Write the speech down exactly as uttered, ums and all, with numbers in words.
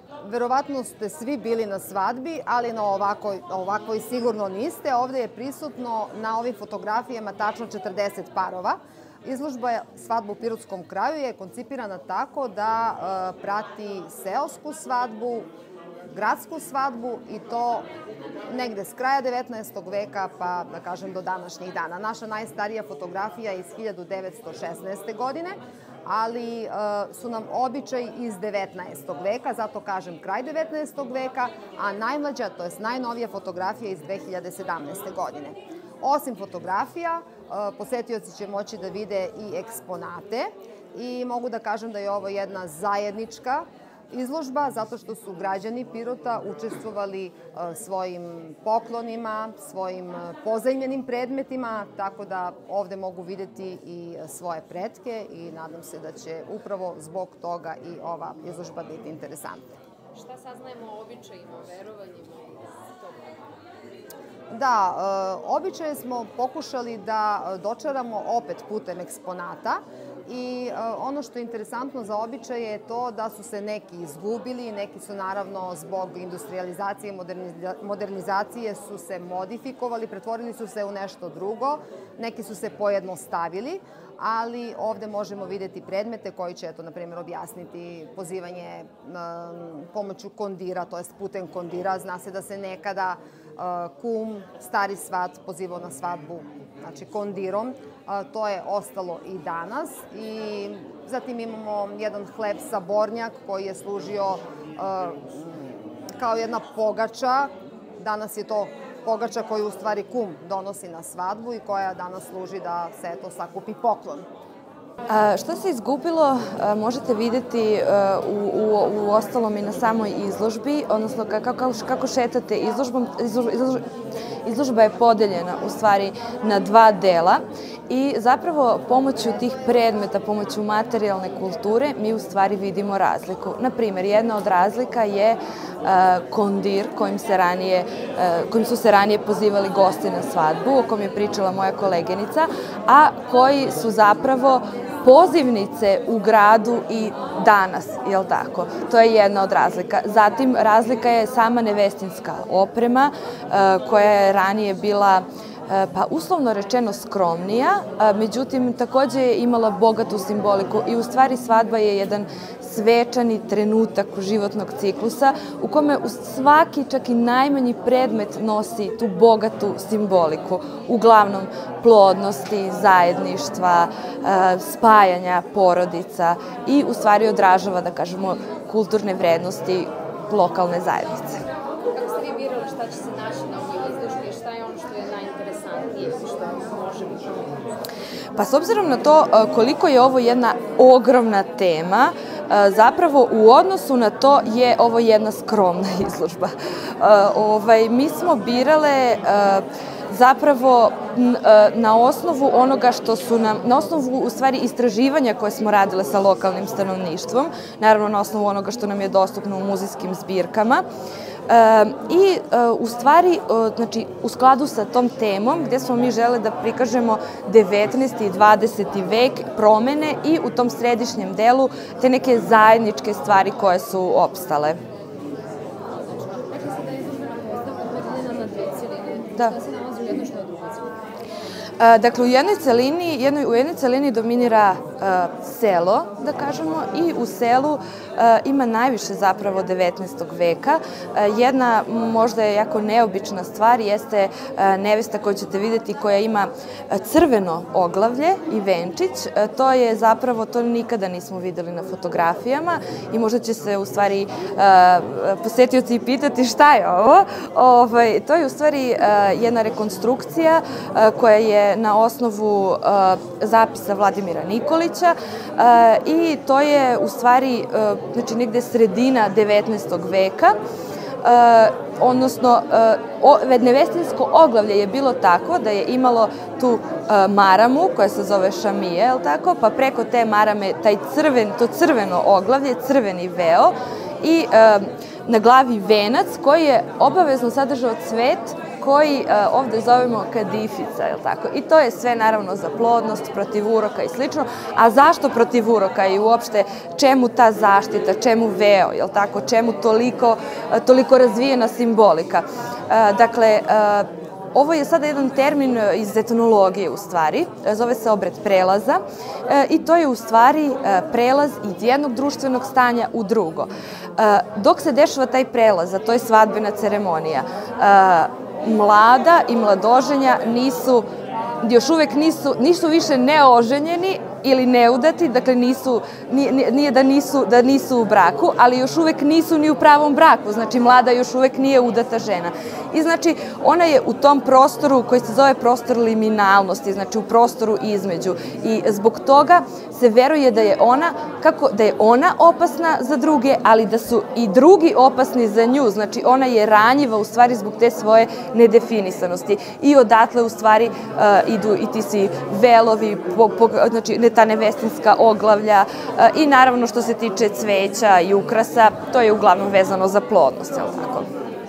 Verovatno ste svi bili na svadbi, ali na ovakvoj, ovakvoj sigurno niste. Ovde je prisutno na ovim fotografijama tačno četrdeset parova. Izložba Svadba u Pirotskom kraju je koncipirana tako da e, prati seosku svadbu, gradsku svadbu i to negde s kraja devetnaestog veka pa da kažem do današnjih dana. Naša najstarija fotografija je iz hiljadu devetsto šesnaeste. godine, ali e, su nam običaj iz devetnaestog. veka, zato kažem kraj devetnaestog. veka, a najmlađa, to jest najnovija fotografija iz dve hiljade sedamnaeste. godine. Osim fotografija, posetioci će moći da vide i eksponate i mogu da kažem da je ovo jedna zajednička izložba zato što su građani Pirota učestvovali svojim poklonima, svojim pozajmljenim predmetima, tako da ovde mogu videti i svoje pretke i nadam se da će upravo zbog toga i ova izložba biti interesantna. Šta saznajemo o običajima, o verovanjima iz tog vremena? Da, običaje smo pokušali da dočaramo opet putem eksponata i ono što je interesantno za običaje je to da su se neki izgubili, neki su naravno zbog industrializacije i modernizacije su se modifikovali, pretvorili su se u nešto drugo, neki su se pojednostavili, ali ovde možemo videti predmete koji će, eto, na primjer, objasniti pozivanje pomoću kondira, to jest putem kondira. Zna se da se nekada kum, stari svat, pozivao na svadbu, znači kondirom. To je ostalo i danas. I zatim imamo jedan hleb sa bornjak koji je služio kao jedna pogača. Danas je to pogača koju u stvari kum donosi na svadbu i koja danas služi da se eto sakupi poklon. Što se izgubilo možete vidjeti u, u, u ostalom i na samoj izložbi, odnosno kako, kako šetate izložbom. Izložba, izložba je podeljena u stvari na dva dela i zapravo pomoću tih predmeta, pomoću materijalne kulture mi u stvari vidimo razliku. Naprimjer, jedna od razlika je kondir kojim, se ranije, kojim su se ranije pozivali gosti na svadbu, o kom je pričala moja koleginica, a koji su zapravo pozivnice u gradu i danas, jel tako? To je jedna od razlika. Zatim, razlika je sama nevestinska oprema, koja je ranije bila, pa uslovno rečeno, skromnija, međutim, takođe je imala bogatu simboliku i u stvari svadba je jedan svečani trenutak životnog ciklusa u kome svaki, čak i najmanji predmet nosi tu bogatu simboliku. Uglavnom, plodnosti, zajedništva, spajanja porodica i u stvari odražava, da kažemo, kulturne vrednosti lokalne zajednice. Kako ste vi birali šta će se naći na ovoj izložbi i šta je ono što je najinteresantnije što možemo čuti? Pa s obzirom na to koliko je ovo jedna ogromna tema, zapravo u odnosu na to je ovo jedna skromna izložba. Ovaj, mi smo birale zapravo na osnovu onoga što su nam, na osnovu u stvari istraživanja koje smo radile sa lokalnim stanovništvom, naravno na osnovu onoga što nam je dostupno u muzejskim zbirkama. I u stvari, znači, u skladu sa tom temom gde smo mi žele da prikažemo devetnaesti i dvadeseti vek, promene i u tom središnjem delu te neke zajedničke stvari koje su opstale. Da. Dakle, u jednoj celini, jednoj, u jednoj celini dominira uh, selo, da kažemo, i u selu uh, ima najviše zapravo devetnaestog. veka. Uh, jedna možda je jako neobična stvar jeste uh, nevesta koju ćete videti koja ima crveno oglavlje i venčić. Uh, to je zapravo, to nikada nismo videli na fotografijama i možda će se u stvari uh, posetioci i pitati šta je ovo. Ovaj, to je u stvari uh, jedna rekonstrukcija uh, koja je na osnovu uh, zapisa Vladimira Nikolića uh, i to je u stvari uh, znači negde sredina devetnaestog. veka, uh, odnosno uh, nevestinsko oglavlje je bilo tako da je imalo tu uh, maramu koja se zove šamije, jel tako, pa preko te marame taj crven, to crveno oglavlje, crveni veo i uh, na glavi venac koji je obavezno sadržao cvet koji ovde zovemo kadifica, je li tako? I to je sve naravno za plodnost, protiv uroka i slično. A zašto protiv uroka i uopšte čemu ta zaštita, čemu veo, je li tako? Čemu toliko, toliko razvijena simbolika? Dakle, ovo je sada jedan termin iz etnologije u stvari, zove se obred prelaza i to je u stvari prelaz iz jednog društvenog stanja u drugo. Dok se dešava taj prelaz, a to je svadbena ceremonija, mlada i mladoženja nisu, još uvek nisu, nisu više neoženjeni ili neudati, dakle nisu, nije da nisu, da nisu u braku, ali još uvek nisu ni u pravom braku, znači mlada još uvek nije udata žena. I znači ona je u tom prostoru koji se zove prostor liminalnosti, znači u prostoru između. I zbog toga se veruje da je ona, kako, da je ona opasna za druge, ali da su i drugi opasni za nju, znači ona je ranjiva u stvari zbog te svoje nedefinisanosti. I odatle u stvari uh, idu i ti si velovi, po, po, znači ta nevestinska oglavlja i naravno što se tiče cveća i ukrasa, to je uglavnom vezano za plodnost, je li tako?